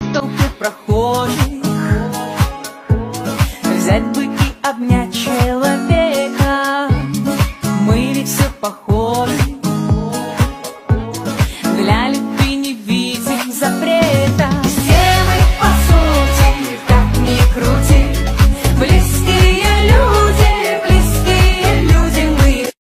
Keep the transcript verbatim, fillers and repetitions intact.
в толпе прохожих. Взять бы и обнять человека, мы ведь все похожи.